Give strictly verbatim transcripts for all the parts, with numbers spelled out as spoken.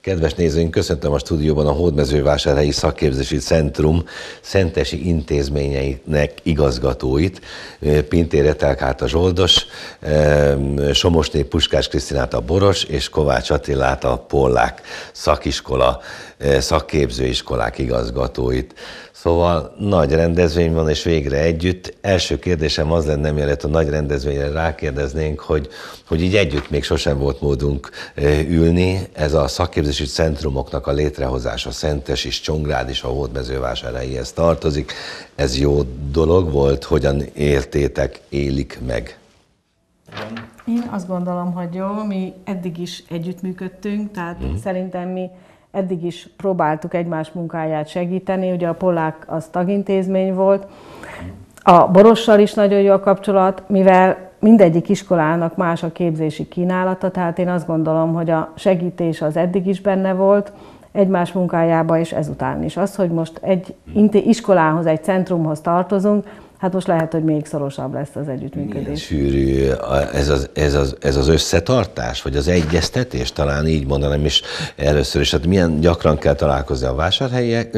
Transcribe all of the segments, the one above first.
Kedves nézőink, köszöntöm a stúdióban a Hódmezővásárhelyi Szakképzési Centrum szentesi intézményeinek igazgatóit, Pintér Etelkát a Zsoldos, Somosné Puskás Krisztinát a Boros és Kovács Attilát a Pollák szakiskola, szakképzőiskolák igazgatóit. Szóval nagy rendezvény van, és végre együtt. Első kérdésem az lenne, mielőtt a nagy rendezvényre rákérdeznénk, hogy, hogy így együtt még sosem volt módunk ülni. Ez a szakképzési centrumoknak a létrehozása, Szentes is, Csongrád is a Hódmezővásárhelyihez tartozik. Ez jó dolog volt? Hogyan éltétek, élik meg? Én azt gondolom, hogy jó, mi eddig is együttműködtünk, tehát mm. szerintem mi eddig is próbáltuk egymás munkáját segíteni, ugye a Pollák az tagintézmény volt, a Borossal is nagyon jó a kapcsolat, mivel mindegyik iskolának más a képzési kínálata, tehát én azt gondolom, hogy a segítés az eddig is benne volt, egymás munkájába és ezután is. Az, hogy most egy iskolához, egy centrumhoz tartozunk, hát most lehet, hogy még szorosabb lesz az együttműködés. Milyen sűrű ez az, ez, az, ez az összetartás, vagy az egyeztetés, talán így mondanám is először is. Hát milyen gyakran kell találkozni a vásárhelyiek,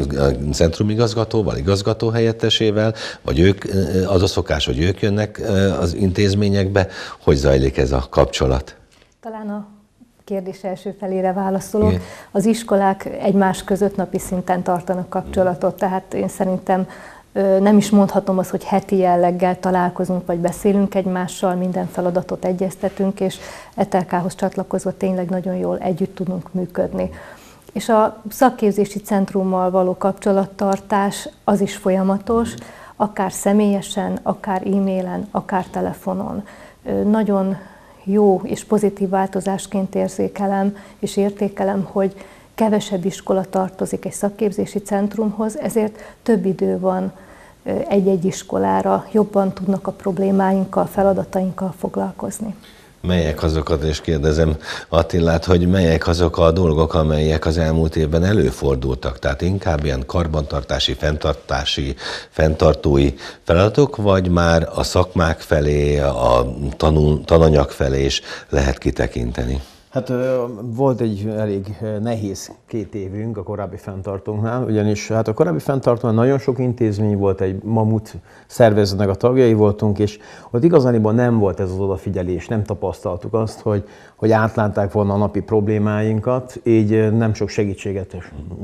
a centrumigazgatóval, igazgatóhelyettesével, vagy ők, az a szokás, hogy ők jönnek az intézményekbe. Hogy zajlik ez a kapcsolat? Talán a kérdés első felére válaszolok. Igen. Az iskolák egymás között napi szinten tartanak kapcsolatot, tehát én szerintem nem is mondhatom azt, hogy heti jelleggel találkozunk, vagy beszélünk egymással, minden feladatot egyeztetünk, és Etelkához csatlakozva tényleg nagyon jól együtt tudunk működni. És a szakképzési centrummal való kapcsolattartás az is folyamatos, akár személyesen, akár e-mailen, akár telefonon. Nagyon jó és pozitív változásként érzékelem és értékelem, hogy kevesebb iskola tartozik egy szakképzési centrumhoz, ezért több idő van egy-egy iskolára, jobban tudnak a problémáinkkal, feladatainkkal foglalkozni. Melyek azokat, és kérdezem Attilát, hogy melyek azok a dolgok, amelyek az elmúlt évben előfordultak? Tehát inkább ilyen karbantartási, fenntartási, fenntartói feladatok, vagy már a szakmák felé, a tanul, tananyag felé is lehet kitekinteni? Hát volt egy elég nehéz két évünk a korábbi fenntartónknál, ugyanis hát a korábbi fenntartónál nagyon sok intézmény volt, egy mamut szervezetnek a tagjai voltunk, és ott igazániban nem volt ez az odafigyelés, nem tapasztaltuk azt, hogy, hogy átlátták volna a napi problémáinkat, így nem sok segítséget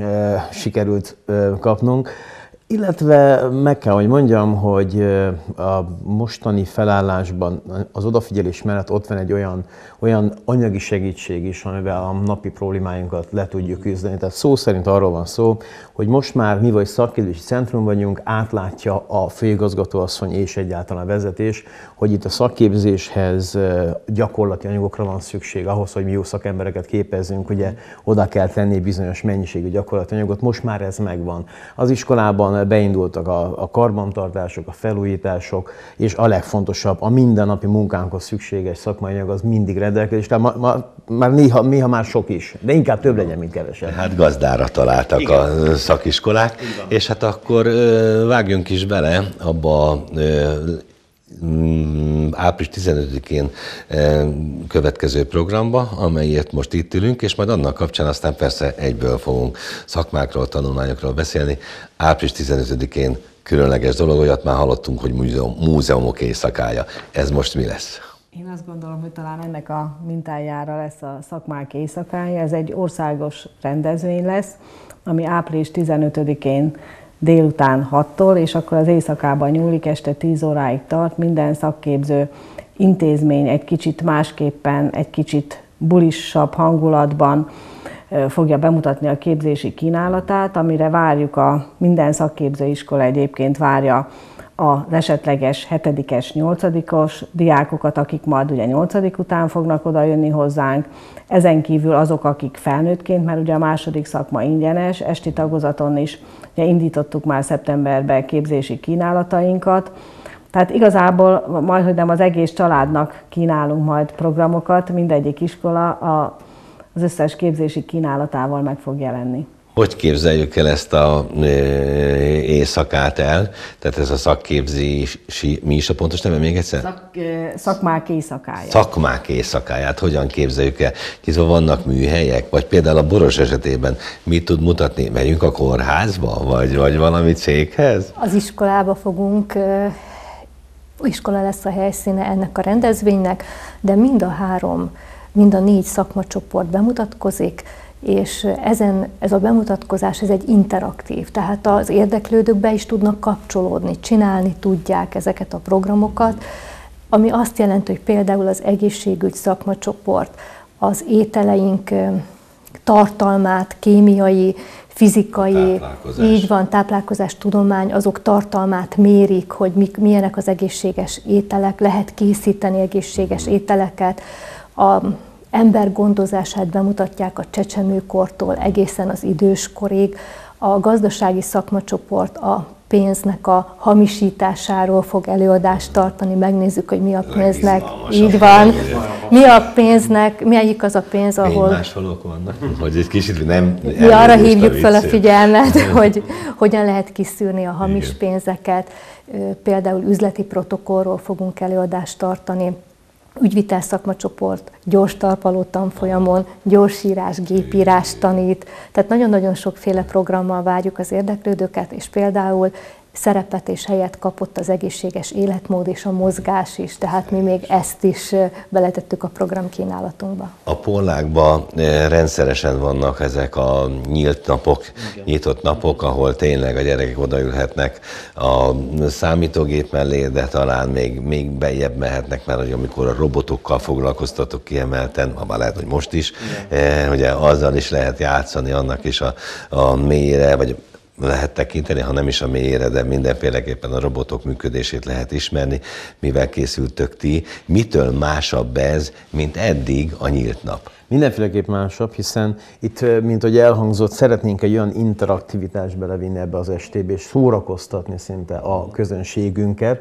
sikerült kapnunk. Illetve meg kell, hogy mondjam, hogy a mostani felállásban az odafigyelés mellett ott van egy olyan, olyan anyagi segítség is, amivel a napi problémáinkat le tudjuk küzdeni. Tehát szó szerint arról van szó, hogy most már mi vagy szakképzési centrum vagyunk, átlátja a főigazgatóasszony és egyáltalán a vezetés, hogy itt a szakképzéshez gyakorlati anyagokra van szükség, ahhoz, hogy mi jó szakembereket képezzünk, ugye oda kell tenni bizonyos mennyiségű gyakorlati anyagot, most már ez megvan. Az iskolában beindultak a, a karbantartások, a felújítások, és a legfontosabb, a mindennapi munkánkhoz szükséges szakmai anyag az mindig rendelkezés. Tehát ma, ma, már néha, néha már sok is, de inkább több legyen, mint kevesebb. Hát gazdára találtak. Igen. A szakiskolák, igen. És hát akkor vágjunk is bele abba a április tizenötödikén következő programba, amelyért most itt ülünk, és majd annak kapcsán aztán persze egyből fogunk szakmákról, tanulmányokról beszélni. április tizenötödikén különleges dolog, olyat már hallottunk, hogy múzeum, múzeumok éjszakája. Ez most mi lesz? Én azt gondolom, hogy talán ennek a mintájára lesz a szakmák éjszakája. Ez egy országos rendezvény lesz, ami április tizenötödikén délután hattól, és akkor az éjszakában nyúlik, este tíz óráig tart. Minden szakképző intézmény egy kicsit másképpen, egy kicsit bulisabb hangulatban fogja bemutatni a képzési kínálatát, amire várjuk a minden szakképzőiskola egyébként várja az esetleges hetedikes, nyolcadikos diákokat, akik majd ugye nyolcadik után fognak oda jönni hozzánk. Ezen kívül azok, akik felnőttként, mert ugye a második szakma ingyenes, esti tagozaton is ugye indítottuk már szeptemberben képzési kínálatainkat. Tehát igazából majd, hogy nem az egész családnak kínálunk majd programokat, mindegyik iskola a, az összes képzési kínálatával meg fog jelenni. Hogy képzeljük el ezt a éjszakát el? Tehát ez a szakképzési, mi is a pontos neve még egyszer? Szak, szakmák éjszakája. Szakmák éjszakáját hogyan képzeljük el? Hiszen vannak műhelyek, vagy például a Boros esetében mit tud mutatni? Megyünk a kórházba, vagy, vagy valami céghez? Az iskolába fogunk, iskola lesz a helyszíne ennek a rendezvénynek, de mind a három, mind a négy szakmacsoport bemutatkozik, és ezen, ez a bemutatkozás ez egy interaktív, tehát az érdeklődők be is tudnak kapcsolódni, csinálni tudják ezeket a programokat, ami azt jelenti, hogy például az egészségügy szakmacsoport az ételeink tartalmát, kémiai, fizikai, így van, táplálkozás tudomány, azok tartalmát mérik, hogy mik, milyenek az egészséges ételek, lehet készíteni egészséges ételeket, a ember gondozását bemutatják a csecsemőkortól egészen az időskorig. A gazdasági szakmacsoport a pénznek a hamisításáról fog előadást tartani, megnézzük, hogy mi a pénznek, így van, mi a pénznek, melyik az a pénz, ahol... Máshol vannak, hogy egy kicsit nem... Mi arra hívjuk fel a figyelmet, hogy hogyan lehet kiszűrni a hamis pénzeket, például üzleti protokollról fogunk előadást tartani, ügyvitel szakmacsoport, gyors talpaló tanfolyamon, gyorsírás, gépírás tanít, tehát nagyon-nagyon sokféle programmal várjuk az érdeklődőket, és például szerepet és helyet kapott az egészséges életmód és a mozgás is, tehát mi még ezt is beletettük a programkínálatunkba. A Pollákban rendszeresen vannak ezek a nyílt napok, igen. nyitott napok, ahol tényleg a gyerekek odaülhetnek a számítógép mellé, de talán még, még bejjebb mehetnek, mert hogy amikor a robotokkal foglalkoztatok kiemelten, ha már lehet, hogy most is, igen. ugye azzal is lehet játszani, annak is a, a mélyére, vagy lehet tekinteni, ha nem is a mélyére, de mindenféleképpen a robotok működését lehet ismerni, mivel készültök ti. Mitől másabb ez, mint eddig a nyílt nap? Mindenféleképp másabb, hiszen itt, mint hogy elhangzott, szeretnénk egy olyan interaktivitást belevinni ebbe az estébe, és szórakoztatni szinte a közönségünket.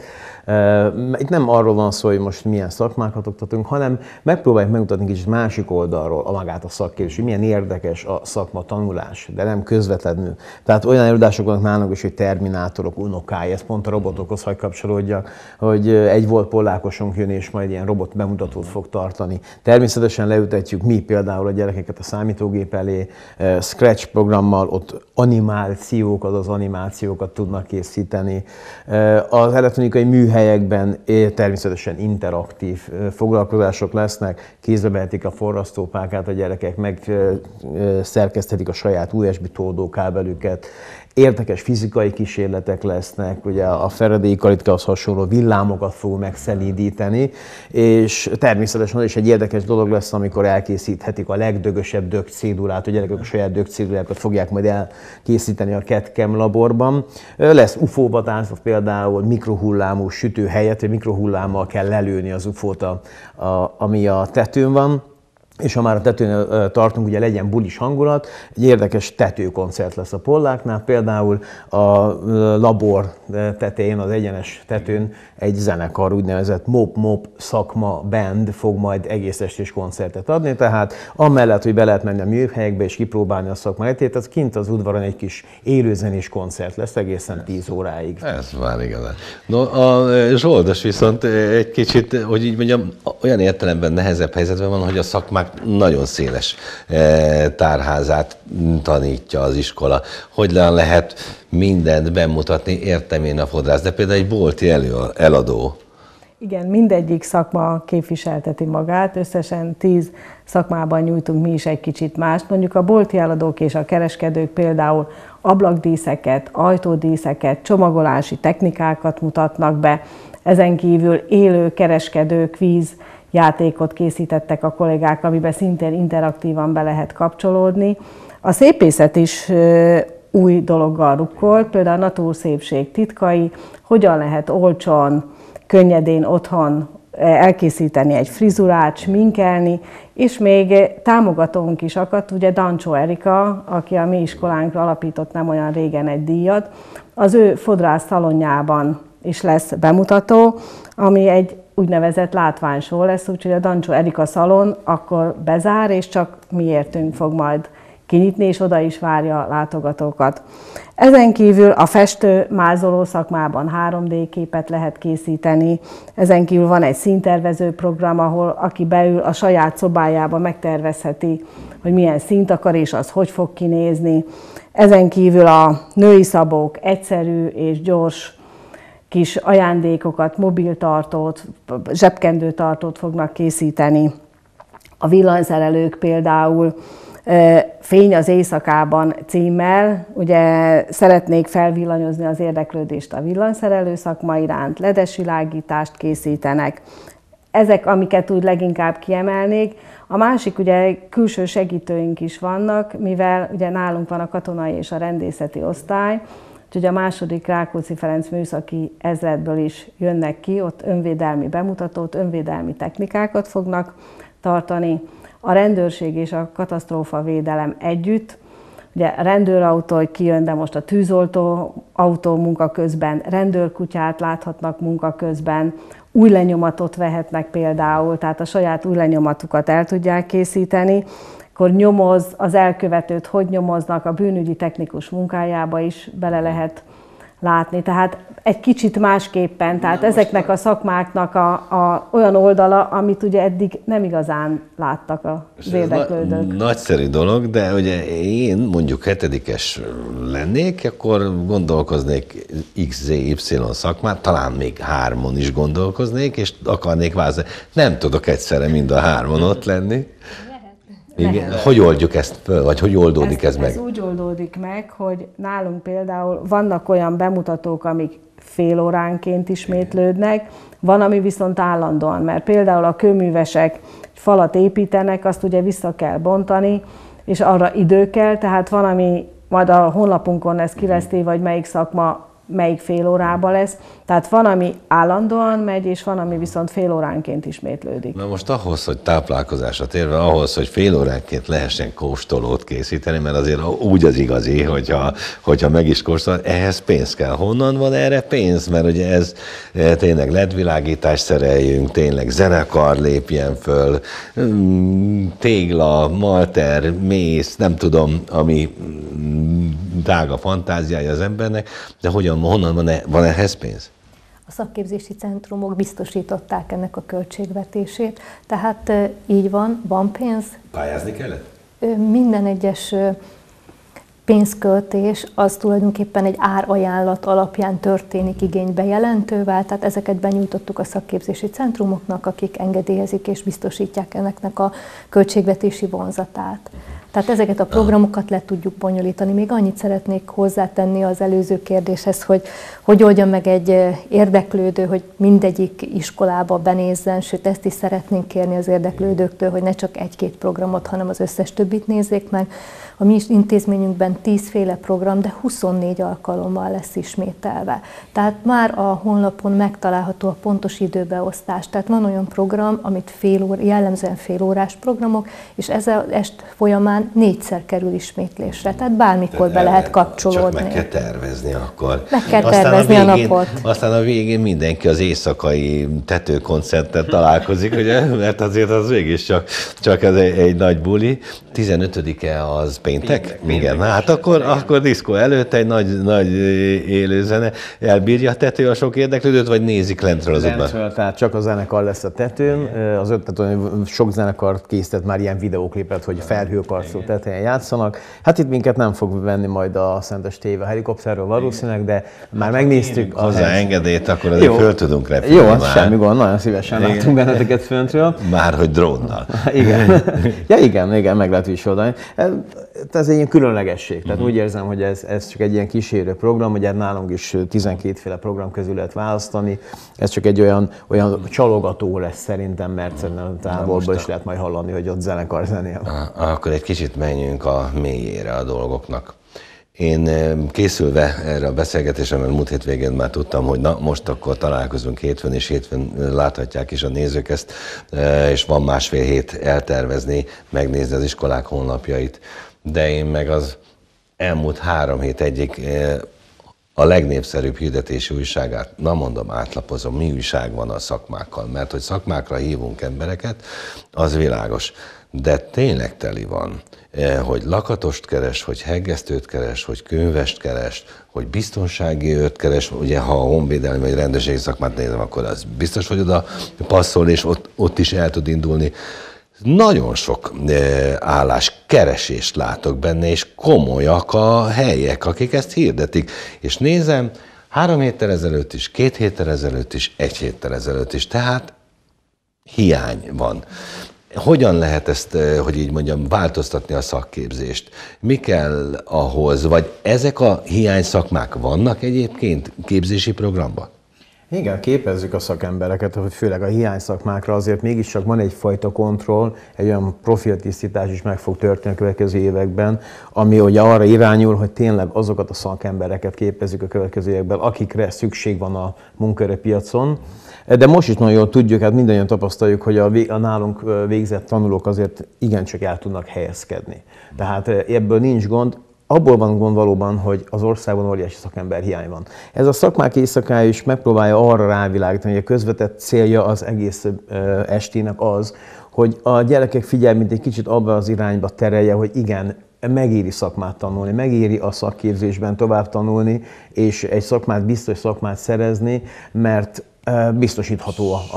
Itt nem arról van szó, hogy most milyen szakmákat oktatunk, hanem megpróbáljuk megmutatni kicsit másik oldalról a magát a szakképzés, hogy milyen érdekes a szakma tanulás, de nem közvetlenül. Tehát olyan előadások vannak nálunk is, hogy terminátorok unokái, ez pont a robotokhoz hagy kapcsolódjak, hogy egy volt pollákosunk jön, és majd ilyen robot bemutatót fog tartani. Természetesen leütetjük mi például a gyerekeket a számítógép elé, Scratch programmal, ott animációkat, az animációkat tudnak készíteni. Az elektronikai műhelyekben természetesen interaktív foglalkozások lesznek, kézbe vehetik a forrasztópákát a gyerekek, megszerkeszthetik a saját u es bé toldókábelüket, érdekes fizikai kísérletek lesznek, ugye a Faraday kalitkához hasonló villámokat fog megszelídíteni, és természetesen az is egy érdekes dolog lesz, amikor elkészíthetik a legdögösebb dögcédulát, a gyerekek a saját dögcédulákat fogják majd elkészíteni a CAD/CAM laborban. Lesz u f o vadászat például, mikrohullámú sütő helyett, vagy mikrohullámmal kell lelőni az u f o-t, a, a, ami a tetőn van. És ha már a tetőn tartunk, ugye legyen bulis hangulat, egy érdekes tetőkoncert lesz a Polláknál, például a labor tetején, az egyenes tetőn egy zenekar, úgynevezett mop-mop szakma band fog majd egész estés koncertet adni, tehát amellett, hogy be lehet menni a műhelyekbe és kipróbálni a szakmát, az kint az udvaron egy kis élőzenés koncert lesz egészen tíz óráig. Ez már igazán. No, a Zsoldos viszont egy kicsit, hogy így mondjam, olyan értelemben nehezebb helyzetben van, hogy a szakmák nagyon széles tárházát tanítja az iskola. Hogy lehet mindent bemutatni, értem én a fodrász, de például egy bolti elő, eladó. Igen, mindegyik szakma képviselteti magát, összesen tíz szakmában nyújtunk mi is egy kicsit mást. Mondjuk a bolti eladók és a kereskedők például ablakdíszeket, ajtódíszeket, csomagolási technikákat mutatnak be, ezen kívül élő kereskedő kvíz játékot készítettek a kollégák, amiben szintén interaktívan be lehet kapcsolódni. A szépészet is új dologgal rukkol, például a natúrszépség titkai, hogyan lehet olcsón, könnyedén otthon elkészíteni egy frizurát, sminkelni, és még támogatónk is akadt, ugye Dancsó Erika, aki a mi iskolánkra alapított nem olyan régen egy díjat, az ő fodrász szalonjában is lesz bemutató, ami egy úgynevezett látványshow lesz, úgyhogy a Dancsó Erika szalon akkor bezár, és csak mi értünk fog majd kinyitni, és oda is várja a látogatókat. Ezen kívül a festő-mázoló szakmában három dé képet lehet készíteni, ezen kívül van egy színtervező program, ahol aki beül a saját szobájába megtervezheti, hogy milyen színt akar, és az hogy fog kinézni. Ezen kívül a női szabók egyszerű és gyors kis ajándékokat, mobiltartót, zsebkendőtartót fognak készíteni. A villanyszerelők például Fény az éjszakában címmel, ugye szeretnék felvillanyozni az érdeklődést a villanyszerelő szakma iránt, ledes világítást készítenek. Ezek, amiket úgy leginkább kiemelnék. A másik, ugye külső segítőink is vannak, mivel ugye nálunk van a katonai és a rendészeti osztály, úgyhogy a második Rákóczi Ferenc műszaki ezredből is jönnek ki, ott önvédelmi bemutatót, önvédelmi technikákat fognak tartani. A rendőrség és a katasztrófavédelem együtt, ugye a rendőrautó, hogy kijön, de most a tűzoltó autó munka közben, rendőrkutyát láthatnak munka közben, új lenyomatot vehetnek például, tehát a saját új lenyomatukat el tudják készíteni, akkor nyomoz, az elkövetőt hogy nyomoznak, a bűnügyi technikus munkájába is bele lehet látni. Tehát egy kicsit másképpen, tehát Na, ezeknek a szakmáknak a, a, olyan oldala, amit ugye eddig nem igazán láttak az érdeklődők. Na, nagyszerű dolog, de ugye én mondjuk hetedikes lennék, akkor gondolkoznék iksz zé ipszilon szakmát, talán még hármon is gondolkoznék, és akarnék választani. Nem tudok egyszerre mind a hármon ott lenni. Igen. Hogy oldjuk ezt föl, vagy hogy oldódik ez, ez meg? Ez úgy oldódik meg, hogy nálunk például vannak olyan bemutatók, amik fél óránként ismétlődnek, van, ami viszont állandóan, mert például a kőművesek falat építenek, azt ugye vissza kell bontani, és arra idő kell, tehát van, ami majd a honlapunkon lesz kilesztéve, vagy melyik szakma melyik fél órában lesz. Tehát van, ami állandóan megy, és van, ami viszont fél óránként ismétlődik. Na most ahhoz, hogy táplálkozásra térve, ahhoz, hogy fél óránként lehessen kóstolót készíteni, mert azért úgy az igazi, hogyha, hogyha meg is kóstol, ehhez pénz kell. Honnan van erre pénz? Mert ugye ez tényleg ledvilágítást szereljünk, tényleg zenekar lépjen föl, tégla, malter, mész, nem tudom, ami drága fantáziája az embernek, de hogyan, honnan van, -e, van ehhez pénz? A szakképzési centrumok biztosították ennek a költségvetését, tehát így van, van pénz. Pályázni kellett? Minden egyes pénzköltés az tulajdonképpen egy árajánlat alapján történik igénybejelentővel, tehát ezeket benyújtottuk a szakképzési centrumoknak, akik engedélyezik és biztosítják ennek a költségvetési vonzatát. Tehát ezeket a programokat le tudjuk bonyolítani. Még annyit szeretnék hozzátenni az előző kérdéshez, hogy hogy oldja meg egy érdeklődő, hogy mindegyik iskolába benézzen, sőt ezt is szeretnénk kérni az érdeklődőktől, hogy ne csak egy-két programot, hanem az összes többit nézzék meg. A mi intézményünkben tízféle program, de huszonnégy alkalommal lesz ismételve. Tehát már a honlapon megtalálható a pontos időbeosztás. Tehát van olyan program, amit fél óra, jellemzően félórás programok, és ez a est folyamán négyszer kerül ismétlésre. Tehát bármikor be lehet kapcsolódni. Csak meg kell tervezni akkor. Meg kell tervezni a, a végén, napot. Aztán a végén mindenki az éjszakai tetőkoncerttel találkozik, ugye? Mert azért az végig csak, csak ez egy, egy nagy buli. tizenötödike az péntek? Péntek. Igen, hát akkor, akkor diszkó előtt egy nagy, nagy élőzene. Elbírja a tető a sok érdeklődőt, vagy nézik lentről az utcán? Lentről, tehát csak a zenekar lesz a tetőn. Az ötlet, sok zenekar készített már ilyen videóklipet, hogy felhőkarcoló tetején játszanak. Hát itt minket nem fog venni majd a Szentes té vé a helikopterről valószínűleg, de már megnéztük. Hozzá engedélyt, akkor azért föl tudunk repülni. Jó, az semmi gond, nagyon szívesen igen. Látunk benneteket föntről. Már hogy drónnal. Igen. Ja igen, igen, meg lehet is oldani. Ez egy ilyen különlegesség. Tehát uh-huh. úgy érzem, hogy ez, ez csak egy ilyen kísérő program, ugye nálunk is tizenkétféle program közül lehet választani. Ez csak egy olyan, olyan csalogató lesz szerintem, mert szerintem távolból is lehet majd hallani, hogy ott zenekar zenél. Akkor egy kicsit menjünk a mélyére a dolgoknak. Én készülve erre a beszélgetésre, mert múlt hétvégén már tudtam, hogy na, most akkor találkozunk hétfőn, és hétfőn láthatják is a nézők ezt, és van másfél hét eltervezni, megnézni az iskolák honlapjait. De én meg az elmúlt három hét egyik a legnépszerűbb hirdetési újságát, na mondom, átlapozom, mi újság van a szakmákkal, mert hogy szakmákra hívunk embereket, az világos. de tényleg teli van, hogy lakatost keres, hogy hegesztőt keres, hogy könyvest keres, hogy biztonsági őrt keres, ugye ha a honvédelmi vagy rendőrségi szakmát nézem, akkor az biztos, hogy oda passzol, és ott, ott is el tud indulni. Nagyon sok állás keresést látok benne, és komolyak a helyek, akik ezt hirdetik. És nézem, három héttel ezelőtt is, két héttel ezelőtt is, egy héttel ezelőtt is, tehát hiány van. Hogyan lehet ezt, hogy így mondjam, változtatni a szakképzést? Mi kell ahhoz, vagy ezek a hiány szakmák vannak egyébként képzési programban? Igen, képezzük a szakembereket, hogy főleg a hiány szakmákra azért mégiscsak van egyfajta kontroll, egy olyan profiltisztítás is meg fog történni a következő években, ami ugye arra irányul, hogy tényleg azokat a szakembereket képezzük a következő években, akikre szükség van a munkaerőpiacon. De most is nagyon jól tudjuk, hát mindannyian tapasztaljuk, hogy a, a nálunk végzett tanulók azért igencsak el tudnak helyezkedni. Tehát ebből nincs gond. Abból van gond valóban, hogy az országban óriási szakember hiány van. Ez a szakmák éjszakája is megpróbálja arra rávilágítani, hogy a közvetett célja az egész estének az, hogy a gyerekek figyelmét egy kicsit abba az irányba terelje, hogy igen, megéri szakmát tanulni, megéri a szakképzésben tovább tanulni, és egy szakmát, biztos szakmát szerezni, mert biztosítható a...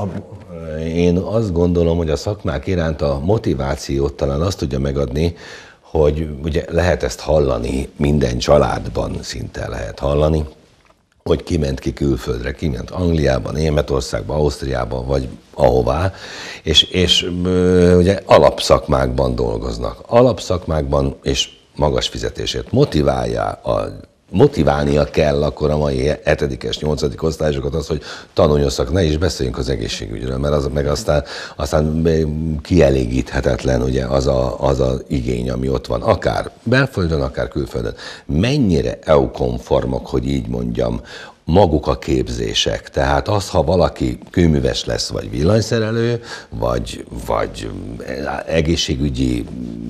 Én azt gondolom, hogy a szakmák iránt a motivációt talán azt tudja megadni, hogy ugye lehet ezt hallani, minden családban szinte lehet hallani, hogy kiment ki külföldre, kiment Angliába, Németországba, Ausztriába, vagy ahová, és, és ugye alapszakmákban dolgoznak. Alapszakmákban és magas fizetésért motiválja a motiválnia kell akkor a mai hetedikes, nyolcadik osztályosokat az, hogy tanuljon szak, ne is beszéljünk az egészségügyről, mert az meg aztán, aztán kielégíthetetlen ugye az a, az a igény, ami ott van, akár belföldön, akár külföldön. Mennyire é u-konformok, hogy így mondjam, maguk a képzések. Tehát az, ha valaki kőműves lesz, vagy villanyszerelő, vagy, vagy egészségügyi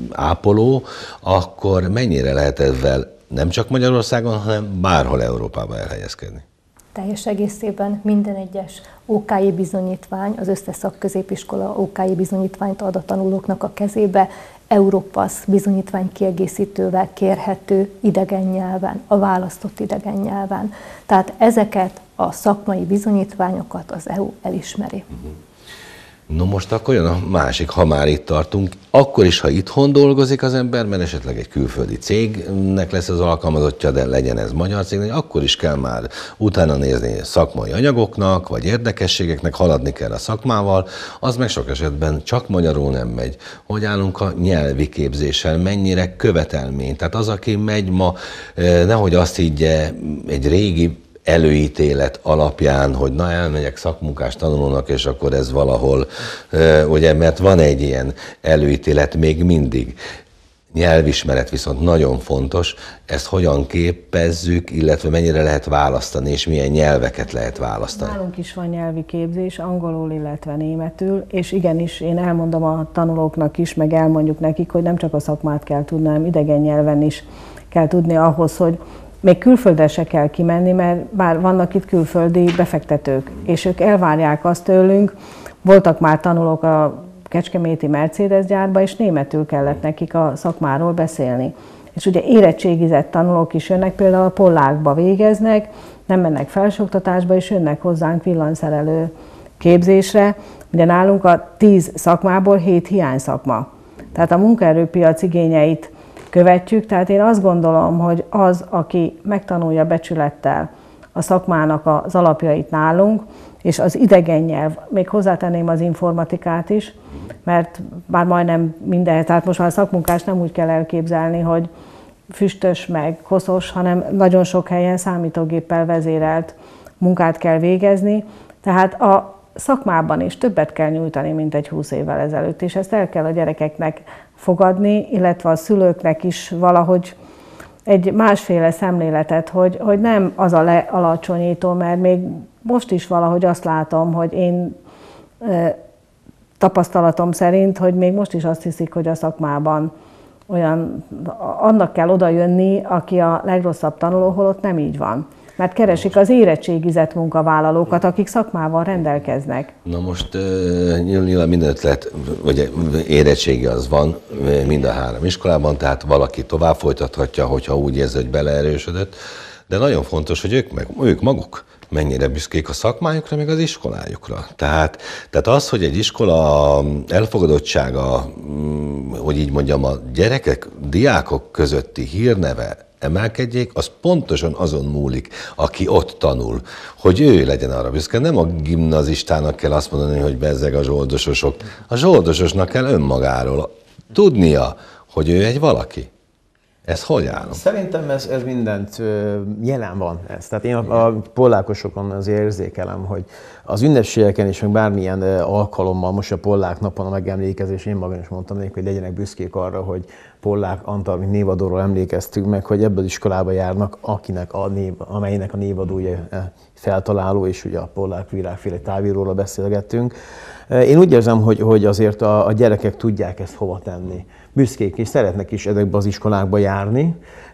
ápoló, akkor mennyire lehet ezzel nem csak Magyarországon, hanem bárhol Európában elhelyezkedni? Teljes egészében minden egyes ó ká i bizonyítvány, az összes szakközépiskola ó ká i bizonyítványt ad a tanulóknak a kezébe, Europass bizonyítvány kiegészítővel kérhető idegen nyelven, a választott idegen nyelven. Tehát ezeket a szakmai bizonyítványokat az é u elismeri. Uh-huh. No most akkor jön a másik, ha már itt tartunk, akkor is, ha itthon dolgozik az ember, mert esetleg egy külföldi cégnek lesz az alkalmazottja, de legyen ez magyar cég, akkor is kell már utána nézni szakmai anyagoknak, vagy érdekességeknek, haladni kell a szakmával, az meg sok esetben csak magyarul nem megy. Hogy állunk a nyelvi képzéssel, mennyire követelmény? Tehát az, aki megy ma, nehogy azt higgye egy régi előítélet alapján, hogy na elmegyek szakmunkás tanulónak, és akkor ez valahol, ugye, mert van egy ilyen előítélet még mindig. Nyelvismeret viszont nagyon fontos, ezt hogyan képezzük, illetve mennyire lehet választani, és milyen nyelveket lehet választani. Nálunk is van nyelvi képzés, angolul, illetve németül, és igenis én elmondom a tanulóknak is, meg elmondjuk nekik, hogy nem csak a szakmát kell tudni, hanem idegen nyelven is kell tudni ahhoz, hogy még külföldre se kell kimenni, mert bár vannak itt külföldi befektetők, és ők elvárják azt tőlünk, voltak már tanulók a kecskeméti Mercedes gyárba, és németül kellett nekik a szakmáról beszélni. És ugye érettségizett tanulók is jönnek, például a Pollákba végeznek, nem mennek felsőoktatásba, és jönnek hozzánk villanyszerelő képzésre. Ugye nálunk a tíz szakmából hét hiány szakma. Tehát a munkaerőpiac igényeit követjük, tehát én azt gondolom, hogy az, aki megtanulja becsülettel a szakmának az alapjait nálunk, és az idegen nyelv, még hozzátenném az informatikát is, mert bár majdnem minden, tehát most már a szakmunkást nem úgy kell elképzelni, hogy füstös meg koszos, hanem nagyon sok helyen számítógéppel vezérelt munkát kell végezni, tehát a szakmában is többet kell nyújtani, mint egy húsz évvel ezelőtt, és ezt el kell a gyerekeknek fogadni, illetve a szülőknek is valahogy egy másféle szemléletet, hogy, hogy nem az a lealacsonyító, mert még most is valahogy azt látom, hogy én e, tapasztalatom szerint, hogy még most is azt hiszik, hogy a szakmában olyan, annak kell oda jönni, aki a legrosszabb tanuló, holott nem így van. mert keresik az érettségizett munkavállalókat, akik szakmával rendelkeznek. Na most nyilván minden ötlet, ugye érettségi az van mind a három iskolában, tehát valaki tovább folytathatja, hogyha úgy érzi, hogy beleerősödött, de nagyon fontos, hogy ők, meg, ők maguk mennyire büszkék a szakmájukra, meg az iskolájukra. Tehát, tehát az, hogy egy iskola elfogadottsága, hogy így mondjam, a gyerekek, diákok közötti hírneve emelkedjék, az pontosan azon múlik, aki ott tanul, hogy ő legyen arra büszke. Nem a gimnazistának kell azt mondani, hogy bezzeg a zsoldososok. A zsoldososnak kell önmagáról tudnia, hogy ő egy valaki. Ez hogy áll? Szerintem ez, ez mindent jelen van. Ez. Tehát én a, a pollákosokon azért érzékelem, hogy az ünnepségeken és meg bármilyen alkalommal, most a Pollák napon a megemlékezés, én magam is mondtam nekik, hogy legyenek büszkék arra, hogy Pollák Antal, mint névadóról emlékeztünk meg, hogy ebből az iskolába járnak, akinek a név, amelynek a névadója feltaláló, és ugye a Pollák Virágféle távíróról beszélgettünk. Én úgy érzem, hogy, hogy azért a, a gyerekek tudják ezt hova tenni. Büszkék és szeretnek is ezekbe az iskolákba járni,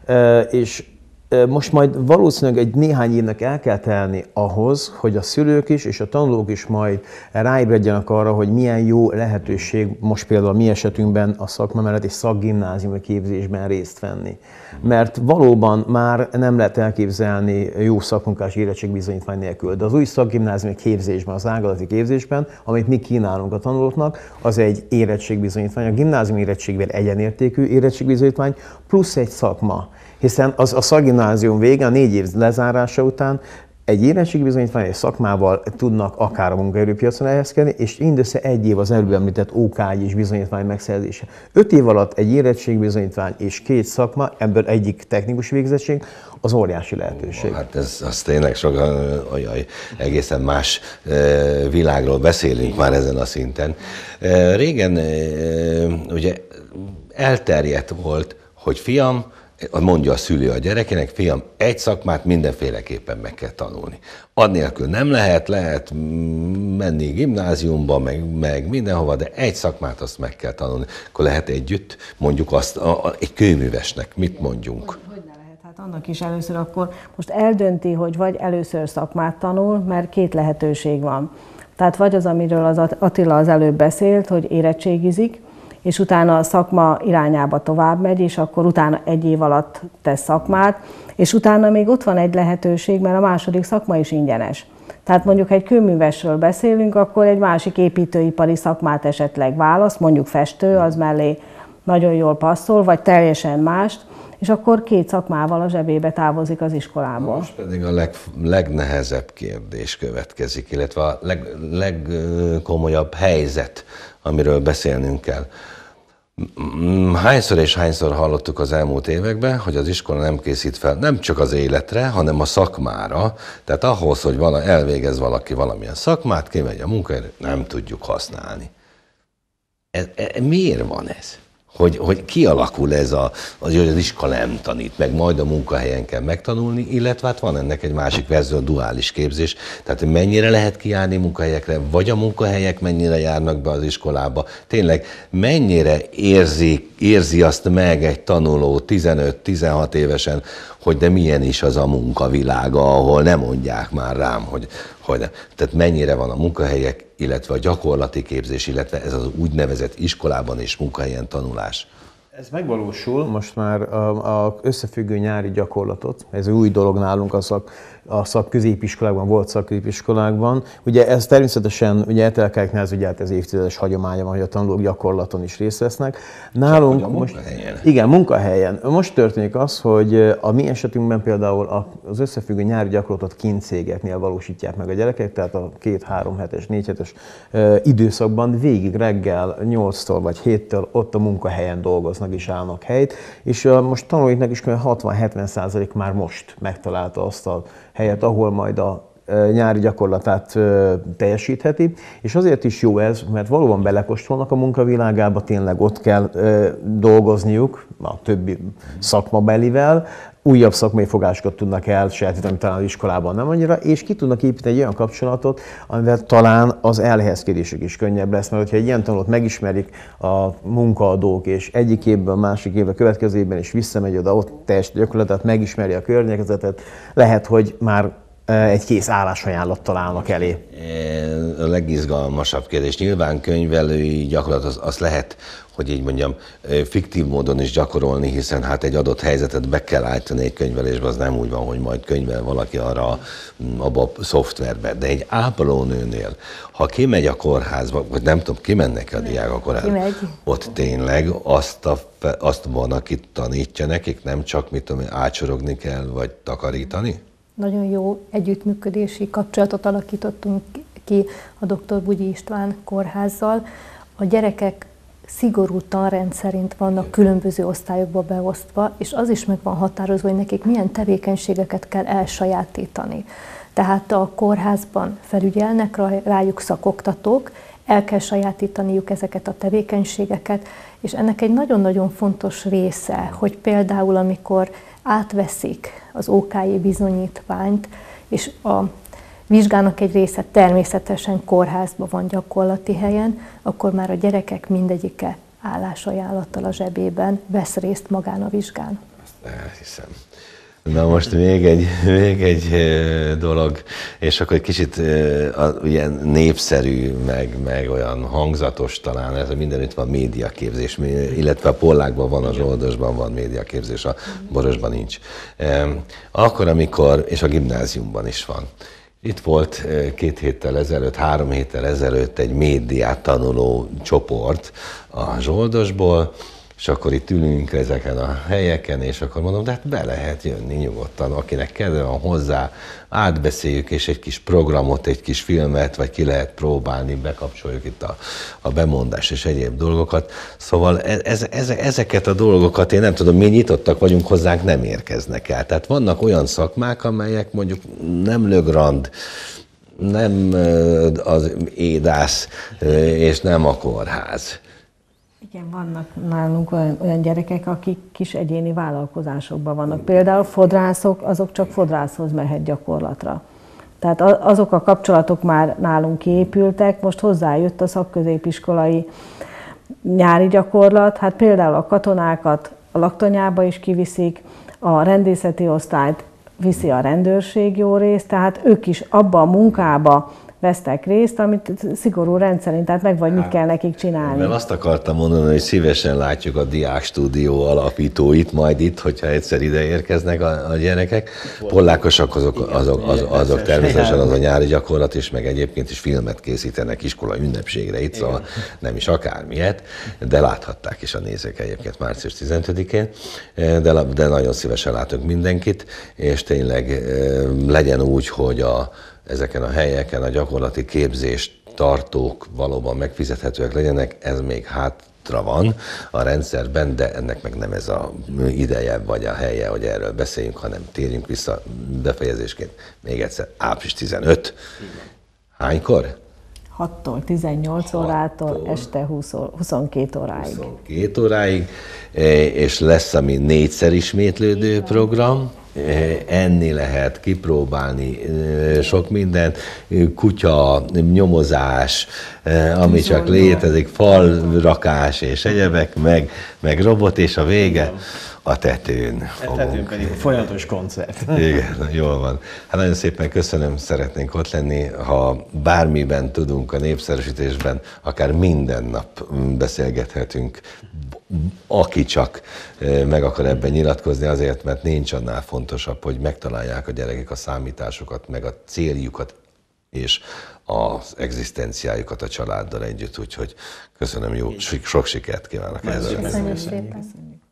és most majd valószínűleg egy néhány évnek el kell telni ahhoz, hogy a szülők is és a tanulók is majd ráébredjenek arra, hogy milyen jó lehetőség most például a mi esetünkben a szakma mellett és szakgimnáziumi képzésben részt venni. Mert valóban már nem lehet elképzelni jó szakmunkás érettségbizonyítvány nélkül. De az új szakgimnáziumi képzésben, az ágazati képzésben, amit mi kínálunk a tanulóknak, az egy érettségbizonyítvány. A gimnáziumi érettségvel egyenértékű érettségbizonyítvány plusz egy szakma. Hiszen az a szakgimnázium vége, a négy év lezárása után egy érettségbizonyítvány, egy szakmával tudnak akár a munkaerőpiacon elhelyezkedni, és mindössze egy év az előbb említett ó ká i-s bizonyítvány megszerzése. Öt év alatt egy érettségbizonyítvány és két szakma, ebből egyik technikus végzettség, az óriási lehetőség. Hát ez az tényleg sok, ajaj, egészen más világról beszélünk már ezen a szinten. Régen ugye elterjedt volt, hogy fiam, mondja a szülő a gyerekének, fiam, egy szakmát mindenféleképpen meg kell tanulni. Annélkül nem lehet, lehet menni gimnáziumba, meg, meg mindenhova, de egy szakmát azt meg kell tanulni. Akkor lehet együtt, mondjuk azt, a, a, egy kőművesnek, mit mondjunk? Hogy, hogy ne lehet? Hát annak is először akkor most eldönti, hogy vagy először szakmát tanul, mert két lehetőség van. Tehát vagy az, amiről az Attila az előbb beszélt, hogy érettségizik, és utána a szakma irányába tovább megy, és akkor utána egy év alatt tesz szakmát, és utána még ott van egy lehetőség, mert a második szakma is ingyenes. Tehát mondjuk, ha egy kőművesről beszélünk, akkor egy másik építőipari szakmát esetleg választ, mondjuk festő, az mellé nagyon jól passzol, vagy teljesen mást, és akkor két szakmával a zsebébe távozik az iskolából. Most pedig a leg, legnehezebb kérdés következik, illetve a leg, legkomolyabb helyzet, amiről beszélnünk kell. Hányszor és hányszor hallottuk az elmúlt években, hogy az iskola nem készít fel nem csak az életre, hanem a szakmára. Tehát ahhoz, hogy vala, elvégez valaki valamilyen szakmát, kimegy a munkahelyre, nem tudjuk használni. Ez, ez, miért van ez? Hogy, hogy kialakul ez a, az, hogy az iskola nem tanít, meg majd a munkahelyen kell megtanulni, illetve hát van ennek egy másik verzió, a duális képzés. Tehát mennyire lehet kijárni munkahelyekre, vagy a munkahelyek mennyire járnak be az iskolába. Tényleg mennyire érzi, érzi azt meg egy tanuló tizenöt-tizenhat évesen, hogy de milyen is az a munkavilága, ahol nem mondják már rám, hogy, hogy tehát mennyire van a munkahelyek, illetve a gyakorlati képzés, illetve ez az úgynevezett iskolában és munkahelyen tanulás. Ez megvalósul, most már a, a összefüggő nyári gyakorlatot, ez új dolog nálunk a, szak, a szakközépiskolákban, volt szakközépiskolákban. Ugye ez természetesen, ugye é té el ká-knál ez ugye ez évtizedes hagyománya van, hogy a tanulók gyakorlaton is részt vesznek. Nálunk Csak, most, munkahelyen. Igen, munkahelyen. Most történik az, hogy a mi esetünkben például az összefüggő nyári gyakorlatot kint cégeknél valósítják meg a gyerekek, tehát a két-három hetes, négy hetes időszakban végig reggel nyolctól vagy héttől ott a munkahelyen dolgoznak és állnak helyt, és most tanulóiknak is hatvan-hetven százalék már most megtalálta azt a helyet, ahol majd a nyári gyakorlatát teljesítheti, és azért is jó ez, mert valóban belekóstolnak a munkavilágába, tényleg ott kell dolgozniuk a többi szakmabelivel, újabb szakmai fogásokat tudnak elsajátítani, talán az iskolában nem annyira, és ki tudnak építeni egy olyan kapcsolatot, amivel talán az elhelyezkedésük is könnyebb lesz, mert hogyha egy ilyen tanulót megismerik a munkaadók, és egyik évben, a másik évben, a következő évben is visszamegy oda, ott teljes gyakorlatát, megismeri a környezetet, lehet, hogy már egy kész állásajánlat találnak elé. A legizgalmasabb kérdés. Nyilván könyvelői gyakorlat az, az lehet, hogy így mondjam, fiktív módon is gyakorolni, hiszen hát egy adott helyzetet be kell állítani egy könyvelésbe, az nem úgy van, hogy majd könyvel valaki arra abba a szoftverbe. De egy ápolónőnél, ha kimegy a kórházba, vagy nem tudom, kimennek a diák a kórházba, kimegy. Ott tényleg azt, a, azt van, akit tanítja nekik, nem csak mit tudom, ácsorogni kell, vagy takarítani? Nagyon jó együttműködési kapcsolatot alakítottunk ki a doktor Bugyi István kórházzal. A gyerekek szigorú tanrend szerint vannak különböző osztályokba beosztva, és az is meg van határozva, hogy nekik milyen tevékenységeket kell elsajátítani. Tehát a kórházban felügyelnek rájuk szakoktatók, el kell sajátítaniuk ezeket a tevékenységeket, és ennek egy nagyon-nagyon fontos része, hogy például amikor átveszik az ó ká jé bizonyítványt, és a vizsgának egy része természetesen kórházban van gyakorlati helyen, akkor már a gyerekek mindegyike állásajánlattal a zsebében vesz részt magán a vizsgán. Azt elhiszem. Na most még egy, még egy dolog, és akkor egy kicsit ilyen népszerű, meg, meg olyan hangzatos talán, ez mindenütt van médiaképzés, illetve a Pollákban van, a Zsoldosban van médiaképzés, a Borosban nincs. Akkor, amikor, és a gimnáziumban is van. Itt volt két héttel ezelőtt, három héttel ezelőtt egy médiát tanuló csoport a Zsoldosból, és akkor itt ülünk ezeken a helyeken, és akkor mondom, de hát be lehet jönni nyugodtan, akinek kedve van hozzá, átbeszéljük, és egy kis programot, egy kis filmet, vagy ki lehet próbálni, bekapcsoljuk itt a, a bemondás és egyéb dolgokat. Szóval ez, ez, ezeket a dolgokat, én nem tudom, mi nyitottak vagyunk hozzánk, nem érkeznek el. Tehát vannak olyan szakmák, amelyek mondjuk nem lögrand, nem az édász, és nem a kórház. Igen, vannak nálunk olyan, olyan gyerekek, akik kis egyéni vállalkozásokban vannak. Például fodrászok, azok csak fodrászhoz mehet gyakorlatra. Tehát azok a kapcsolatok már nálunk kiépültek, most hozzájött a szakközépiskolai nyári gyakorlat, hát például a katonákat a laktanyába is kiviszik, a rendészeti osztályt viszi a rendőrség jó részt, tehát ők is abba a munkába vesztek részt, amit szigorú rendszerint, tehát meg vagy mit kell nekik csinálni. Mert azt akartam mondani, hogy szívesen látjuk a Diák Stúdió alapítóit majd itt, hogyha egyszer ide érkeznek a, a gyerekek. Pollákosak azok, azok, azok, azok természetesen az a nyári gyakorlat is, meg egyébként is filmet készítenek iskolai ünnepségre itt, szóval nem is akármilyet, de láthatták is a nézők egyébként március tizenötödikén, de, de nagyon szívesen látok mindenkit, és tényleg legyen úgy, hogy a ezeken a helyeken a gyakorlati képzést tartók valóban megfizethetőek legyenek, ez még hátra van a rendszerben, de ennek meg nem ez a ideje vagy a helye, hogy erről beszéljünk, hanem térjünk vissza befejezésként még egyszer. április tizenötödike. Hánykor? hattól tizennyolc órától este huszonkettő óráig. huszonkettő óráig, és lesz ami négyszer ismétlődő program. Enni lehet, kipróbálni sok mindent, kutya, nyomozás, ami csak létezik, falrakás és egyebek, meg, meg robot, és a vége a tetőn. A tetőn pedig folyamatos koncert. Igen, jól van. Hát nagyon szépen köszönöm, szeretnénk ott lenni. Ha bármiben tudunk a népszerűsítésben, akár minden nap beszélgethetünk, aki csak meg akar ebben nyilatkozni, azért, mert nincs annál fontosabb, hogy megtalálják a gyerekek a számításokat, meg a céljukat, és az egzisztenciájukat a családdal együtt. Úgyhogy köszönöm, jó, sok sikert kívánok ezzel. Köszönjük szépen.